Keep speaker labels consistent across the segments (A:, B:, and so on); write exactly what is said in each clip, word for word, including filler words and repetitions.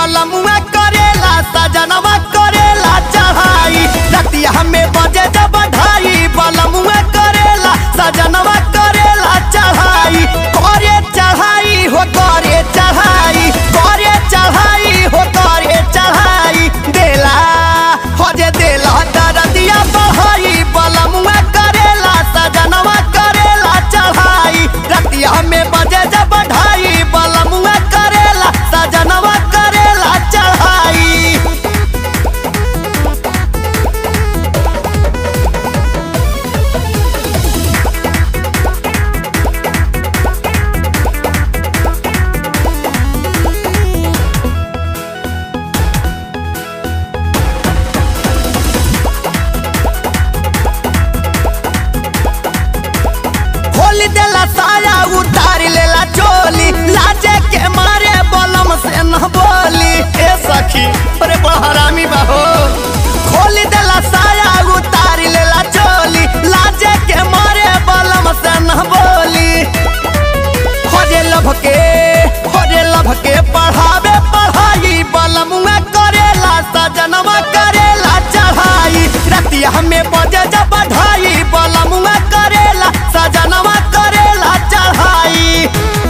A: बलमुआ करेला सजनवा करेला चढ़ाई रतिया हमें बजे जब ढाई बलमुआ करेला सजनवा करेला चढ़ाई करे चढ़ाई हो करे चढ़ाई करे चढ़ाई हो करे चढ़ाई देला हो जे देला दरदिया बहाई बलमुआ करेला सजनवा करेला चढ़ाई रतिया हमें बजे जब ढाई बलमुआ करेला सजनवा करेला चढ़ाई। खोली देला साया उतार लेला चोली लाजे के मारे बलम से न बोली ए सखी अरे बड़ा हरामी बाहो खोली देला साया उतार लेला चोली लाजे के मारे बलम से न बोली होरे लभ के होरे लभ के पढ़ावे पढ़ाई बलमुआ करेला सजनवा करेला चढ़ाई रतिया हमें बजे जब ढाई बलमुआ करेला सजनवा करेला चढ़ाई।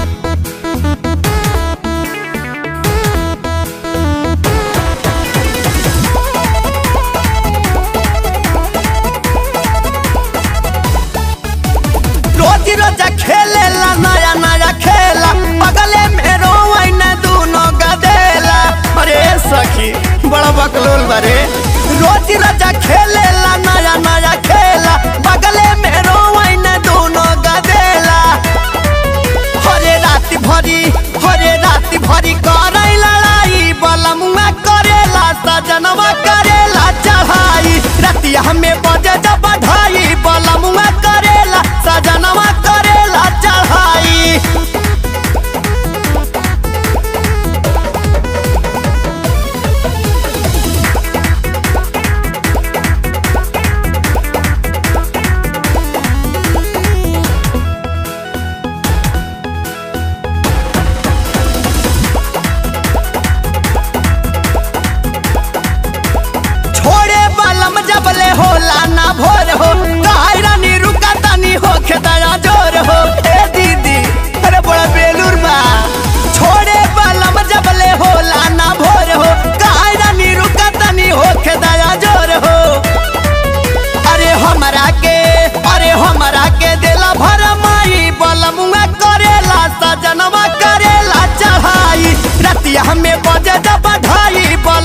A: रोज रोज खेलेला नया नया खेला बगले में रोवन दूनो गदेला अरे सखी बड़ा बकलोल बारे रोज रोज खेलेला नया नया खेला बगले में रोवन दूनो गदेला हरे रात भरी हरे रात भरी करे लड़ाई बलमुआ करेला सजनवा करेला चढ़ाई रतिया हमें बजे जब ढाई बलमुआ करेला सजनवा करेला चढ़ाई। छोड़े बलम जबले होला ना भोर हो रानी रुका तनी हो खेतया जोर हो ए दीदी अरे बड़ा बेलूर बा छोड़े बलम जबले होला ना भोर हो रानी रुका तनी हो खेतया जोर हो अरे हमरा के अरे हमरा के देला भरमाई बलमुआ करेला सजनवा करेला चढ़ाई रतिया हमें बजे जब ढाई